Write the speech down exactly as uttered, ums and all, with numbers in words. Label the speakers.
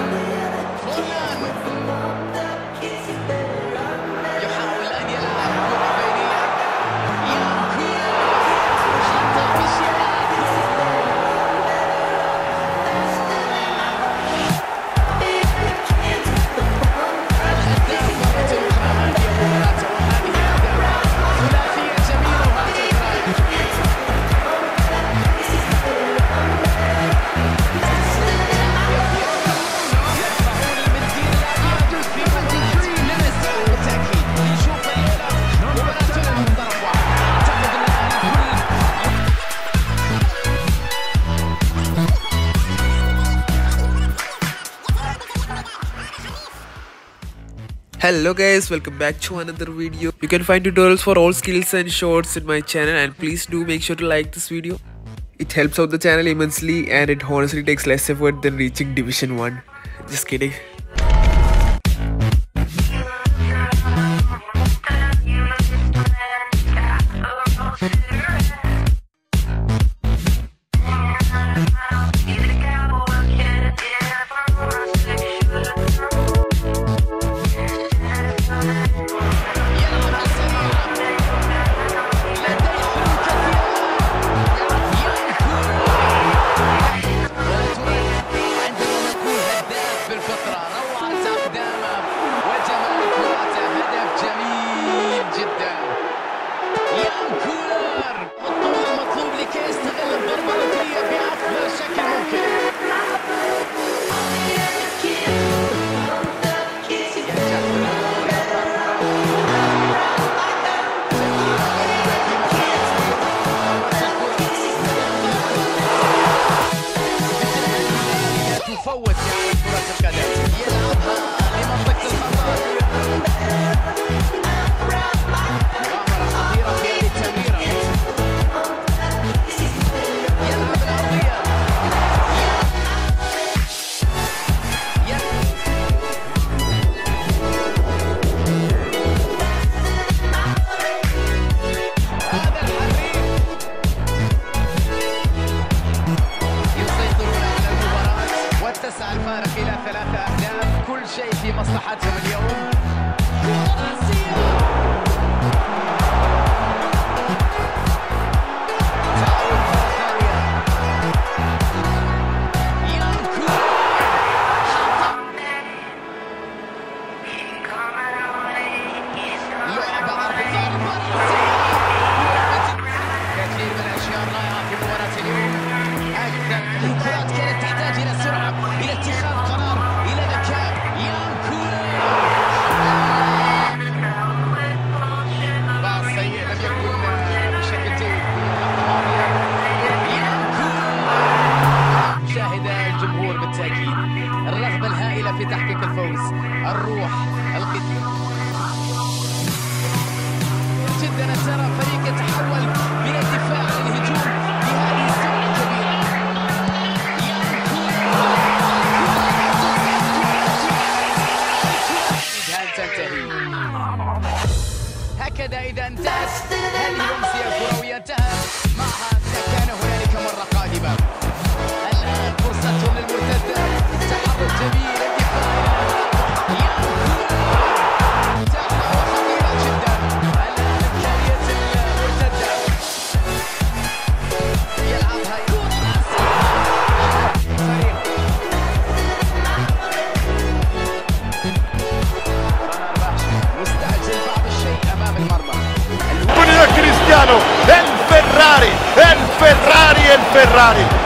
Speaker 1: Hello guys, welcome back to another video. You can find tutorials for all skills and shorts in my channel, and please do make sure to like this video. It helps out the channel immensely and it honestly takes less effort than reaching division one. Just kidding.
Speaker 2: الفارق إلى ثلاثة أهداف، كل شيء في مصلحتهم اليوم. كثير من الأشياء الرائعة في مباراة اليوم. أكثر الكرات كانت تحتاج إلى سرعة، إلى اتخاذ قرار، إلى ذكاء. يانكولر باص سيء لم يكن بشكل جيد. يانكولر شاهد الجمهور بالتأكيد الرغبة الهائلة في تحقيق الفوز، الروح القتال. جدا ترى فريق يتحول من الدفاع للهجوم بهذه السرعة الكبيرة. إذا تنتهي هكذا، إذا انتهت هذه الأمسية الكروية انتهت معها كان هنالك مرة قادمة. الآن فرصة للمرتدة، تحرك جميل، الدفاع
Speaker 3: Cristiano, el Ferrari, el Ferrari, el Ferrari.